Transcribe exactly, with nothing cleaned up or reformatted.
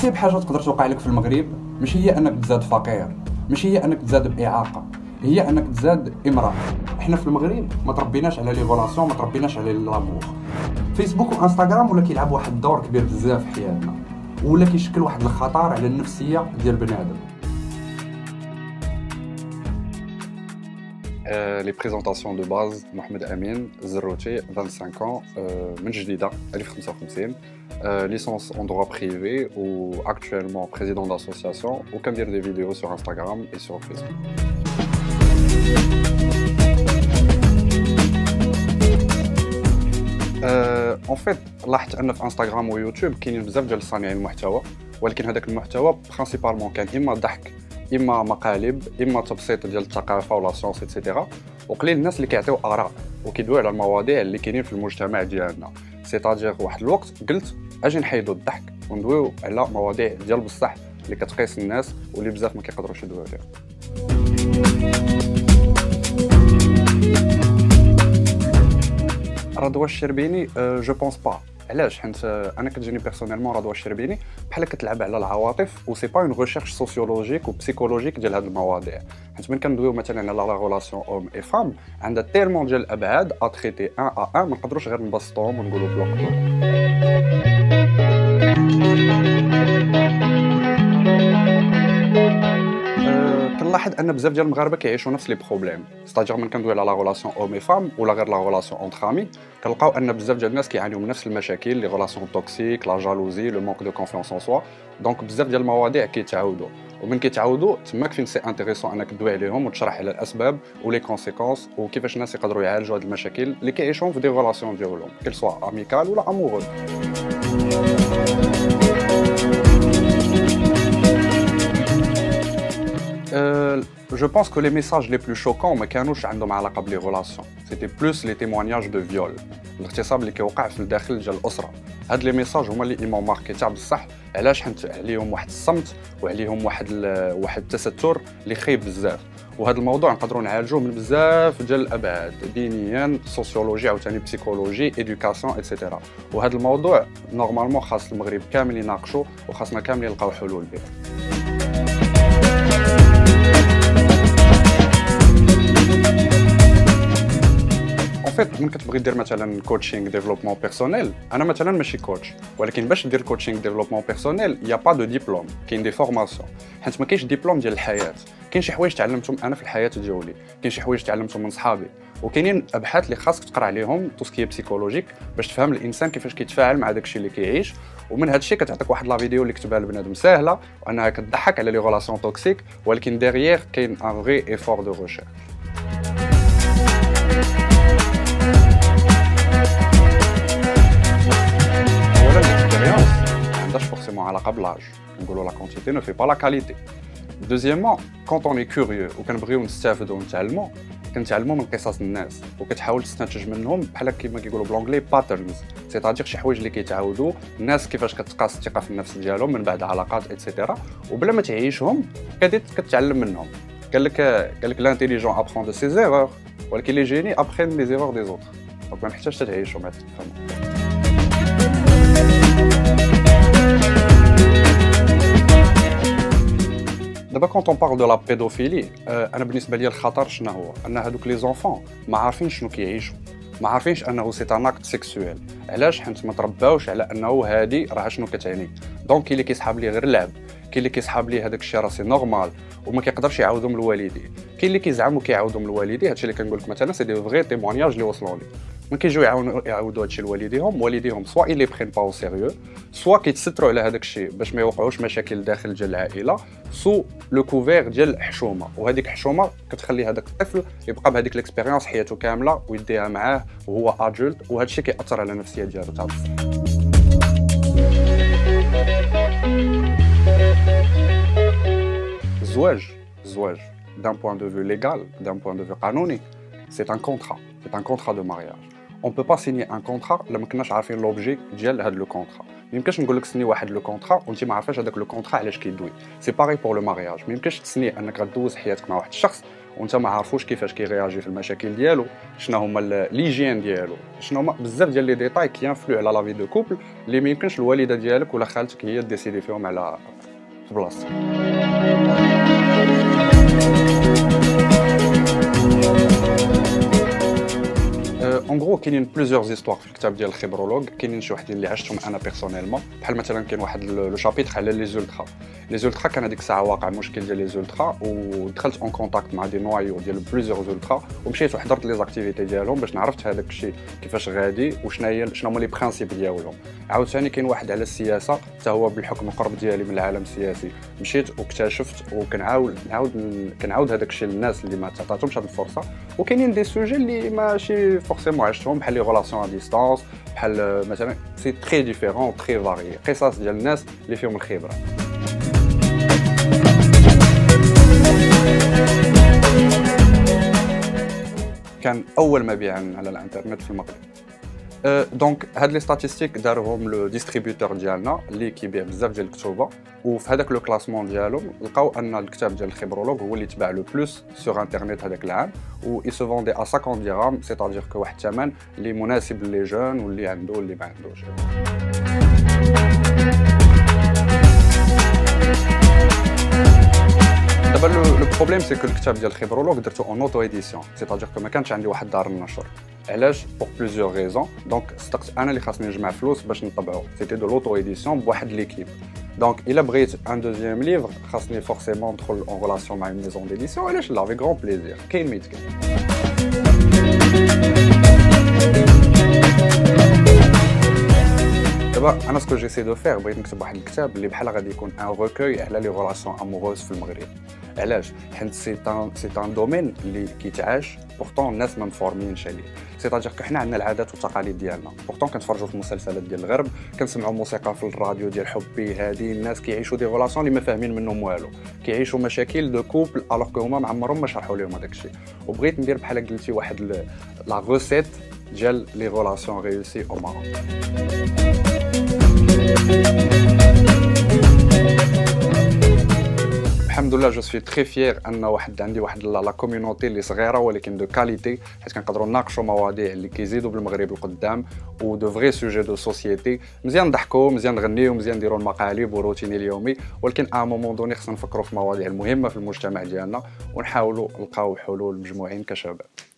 اصعب حاجه تقدر توقع لك في المغرب ماشي هي انك تزاد فقير، ماشي هي انك تزاد باعاقه، هي انك تزاد امراه. احنا في المغرب ما تربيناش على لي غولاسيون، ما تربيناش على لامور. فيسبوك وانستغرام ولا كيلعب واحد الدور كبير بزاف في حياتنا، ولا كيشكل واحد الخطر على النفسيه ديال بنادم. لي بريزونطاسيون دو باز. محمد امين الزروتي خمسة وعشرين ans من جديده ألف وخمسة وخمسين، ليسونس اون droit privé و actuellement président d'association و كندير دي فيديو sur Instagram et sur Facebook. اون فيت لاحظت ان في انستغرام ويوتيوب كاينين بزاف ديال صانعين المحتوى، ولكن هذاك المحتوى برينسيبالمون كان اما ضحك، اما مقالب، اما تبسيط ديال الثقافه ولا سيونس ايتترا، وقليل الناس اللي كيعطيو اراء وكيدويو على المواضيع اللي كاينين في المجتمع ديالنا. سيتادير واحد الوقت قلت اجي نحيدو الضحك وندويو على مواضيع ديال بصح اللي كتقيس الناس واللي بزاف ما كيقدروش يدويو عليها. رضوى الشربيني جو بونس با. علاش؟ حيت انا كتجيني بيرسونيلمون رضوى الشربيني بحال كتلعب على العواطف و سي با اون ريشيرش سوسيولوجيك و بسيكولوجيك ديال هاد المواضيع. حيت من كندويو مثلا على لا ريلاسيون اوم اي فام عندها تيرمون ديال الابعاد ا تريتي ان ا ان، ما نقدروش غير نبسطوهم ونقولوا بلوك بلوك. كنلاحظ ان بزاف ديال المغاربه كيعيشوا نفس لي بروبليم، ستادير من كندوي على لا ريلاسيون اوم اي فام ولا غير لا ريلاسيون اونتر امي، كنلقاو ان بزاف ديال الناس كيعانيو من نفس المشاكل، لي ريلاسيون توكسيك، لا جالوزي، لو مانك دو كونفيونس ان سوا. دونك بزاف ديال المواضيع كيتعاودوا، ومن كيتعاودوا تماك فين سي انتريسون انك تدوي عليهم وتشرح على الاسباب ولي كونسيكونس وكيفاش الناس يقدروا يعالجوا هاد المشاكل اللي كيعيشوهم في دي ريلاسيون ديالهم، كيل سوا اميكال ولا امورود. Je pense que les messages les plus choquants ما كانوش عندهم علاقه بلي غولاسيون، سيتي بلوس لي تيموانياج دو فيول، الاغتصاب اللي كيوقع في الداخل ديال الاسره. هاد لي ميساج هما اللي ايمون ماركي تاع بصح. علاش؟ حيت عليهم واحد الصمت وعليهم واحد واحد التستر اللي خايب بزاف، وهذا الموضوع نقدروا نعالجوه من بزاف ديال الابعاد، دينيا، سوسيولوجي، عاوتاني بسيكولوجي، ايدوكاسيون ايتترا. وهذا الموضوع نورمالمون خاص المغرب كامل يناقشوا وخاصنا كامل نلقاو حلول به. فيت من كتبغي دير مثلا كوتشينغ ديفلوبمون بيرسونيل، انا مثلا ماشي كوتش، ولكن باش دير كوتشينغ ديفلوبمون بيرسونيل يا با دو ديبلوم، كاين دي فورماسيون، حيت ما كاينش ديبلوم ديال الحياه. كاين شي حوايج تعلمتهم انا في الحياه ديالي، كاين شي حوايج تعلمتهم من صحابي، وكاينين ابحاث اللي خاصك تقرا عليهم تو سكي بسيكولوجيك باش تفهم الانسان كيفاش كيتفاعل مع داكشي اللي كيعيش. ومن هذا الشيء كتعطيك واحد لا فيديو اللي كتبها لبنادم ساهله وانها كتضحك على لي ريلاسيون توكسيك، ولكن ديريير كاين ان فري ايفور دو ريشيرش. forcément علاقه بلاج، نقولوا لا كونتيتي نو في با لا كاليتي. دوزيامون كونط اون اي كوريو وكنبغيو نستافدوا ونتعلموا، كنتعلموا من قصص الناس وكتحاول تستنتج منهم بحال كيما كيقولوا بلونجلي باترنز، سيتادير شي حوايج اللي كيتعاودوا الناس كيفاش كتقاس الثقه في النفس ديالهم من بعد علاقات ايتترا، وبلا ما تعيشهم كديت كتعلم منهم. قال لك قال لك لانتيليجون ابخون دو سي زيرور، ولكن لي جيني ابخين لي زيرور دي زوتر، دونك ما محتاجش تعيشهم باش تفهموا. دابا كونط اون بارل دو لا بيدوفيلي، انا بالنسبه لي الخطر شنو هو؟ ان هذوك لي زونفون ما عارفين شنو كيعيشوا، ما عارفينش انه سي ان اكت سيكسويل. علاش؟ حيت ما ترباوش على انه هادي راه شنو كتعني. دونك كاين اللي كيسحاب ليه غير اللعب، كاين اللي كيسحاب ليه هذاك الشيء راه سي نورمال وما كيقدرش يعاودهم للوالدين، كاين اللي كيزعموا كيعاودهم للوالدين. هادشي اللي كنقول لك مثلا سي دي فري تيمونياج اللي وصلوا لي، من كيجيو يعاودوا هادشي لوالديهم، والديهم سوا إلي برين با او سيريو، سوا كيتستروا على هذاك الشيء باش ما يوقعوش مشاكل داخل ديال العائله، سو لو كوفير ديال الحشومه. وهذيك الحشومه كتخلي هذاك الطفل يبقى بهذيك ليكسبيريونس حياته كامله ويديها معاه وهو ادولت، وهذا الشيء كيأثر على النفسيه ديالو تاع بصح. الزواج الزواج d'un point de vue légal, d'un point de vue قانوني، c'est un contrat, c'est un contrat de mariage. On peut pas signer un contrat لما كناش عارفين لوبجي ديال هذا لو كونطرا. ما يمكنش نقول لك سني واحد لو كونطرا وانت ما عارفاش هذاك لو كونطرا علاش كيدوي. سي باغي بور لو مارياج، ما يمكنش تسني انك غدوز حياتك مع واحد الشخص وانت ما عارفوش كيفاش كيرياجي في المشاكل ديالو، شنو هما ليجين ديالو، شنو هما بزاف ديال لي ديتاي كيانفلو على لا في دو كوبل اللي ما يمكنش الوالده ديالك ولا خالتك هي ديسيدي فيهم على في بلاصتك. اون غرو كاينين بليزيور زيستوار في الكتاب ديال الخبرولوج، كاينين شي وحدين اللي عشتهم انا بيرسونيلمون، بحال مثلا كاين واحد لو شابيتر على لي زولترا. لي زولترا كان هذيك الساعه واقع مشكل ديال لي زولترا، ودخلت اون كونتاكت مع دي نوايو ديال بليزيور زولترا، ومشيت وحضرت لي زاكتيفيتي ديالهم باش نعرفت هذاك الشيء كيفاش غادي وشنو هي شنو هما لي برينسيپ ديالهم. عاوتاني كاين واحد على السياسه حتى هو بالحكم القرب ديالي من العالم السياسي، مشيت واكتشفت وكنعاود نعاود كنعاود هذاك الشيء للناس اللي ما تعطاتهمش هذه الفرصه. وكاينين دي سوجي اللي ماشي فورسيمون عشتهم بحال لي غولاسيون ا ديستانس، بحال مثلا سي تري ديفيرون تري فاري، قصص ديال الناس اللي فيهم الخبره. كان اول مبيعا على الانترنت في المغرب. أه دونك هاد لي ستاتيستيك دارهم لو ديستريبيوتور ديالنا اللي كيبيع بزاف ديال الكتوبه، وفي هذاك لو كلاسمون ديالهم لقاو ان الكتاب ديال الخبرولوج هو اللي تباع لو بلوس سور انترنت هذاك العام، و اي سو فوندي ا خمسين درهم، سيتادير كو واحد الثمن اللي مناسب لي جون واللي عنده واللي ما عندوش. دابا لو بروبليم سي كو الكتاب ديال الخبرولوج درتو اون اوتو ايديسيون، سيتادير كو ما كانش عندي واحد دار النشر. علاش؟ بور بليزيور ريزون. دونك صدقت انا اللي خاصني نجمع فلوس باش نطبعو، سيتي دو لوتو ايديسيون بواحد ليكيب. دونك الا بغيت ان دوزيام ليفر خاصني فورسيمون ندخل اون ريلاسيون مع ميزون ديديسيون. علاش؟ لا افيك غون بليزير، كاين ميت كاين. دابا انا سكو جيسي دو فير بغيت نكتب واحد الكتاب اللي بحال غادي يكون ان روكوي على لي ريلاسيون اموروز في المغرب. علاش؟ حيت سي ان سي ان دومين اللي كيتعاش بورطون الناس ما مفورمينش عليه، سيتادير كو حنا عندنا العادات والتقاليد ديالنا، بورطون كنتفرجوا في المسلسلات ديال الغرب، كنسمعوا موسيقى في الراديو ديال حبي هادي، الناس كيعيشوا دي ريلاسيون اللي ما فاهمين منهم والو، كيعيشوا مشاكل دو كوبل الوغ كو هما ما عمرهم ما شرحوا لهم هذاك الشيء. وبغيت ندير بحال قلتي واحد لا غوسيت ديال لي ريلاسيون ريوسي او ماروك. الحمد لله جو سوي تري فيير ان واحد عندي واحد لا كوميونيتي اللي صغيره ولكن دو كاليتي، حيت كنقدروا نناقشوا مواضيع اللي كيزيدوا بالمغرب القدام و دو فري سوجي دو سوسيتي. مزيان نضحكوا، مزيان نغنيو، مزيان نديروا المقالب وروتيني اليومي، ولكن ا مومون دوني خصنا نفكروا في مواضيع المهمه في المجتمع ديالنا ونحاولوا نلقاو حلول مجموعين كشباب.